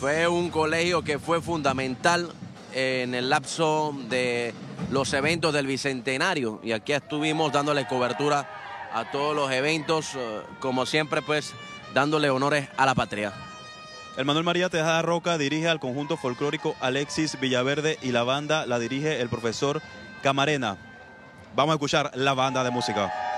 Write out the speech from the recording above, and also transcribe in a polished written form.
Fue un colegio que fue fundamental en el lapso de los eventos del Bicentenario, y aquí estuvimos dándole cobertura a todos los eventos, como siempre, pues dándole honores a la patria. El Manuel María Tejada Roca dirige al conjunto folclórico Alexis Villaverde y la banda la dirige el profesor Camarena. Vamos a escuchar la banda de música.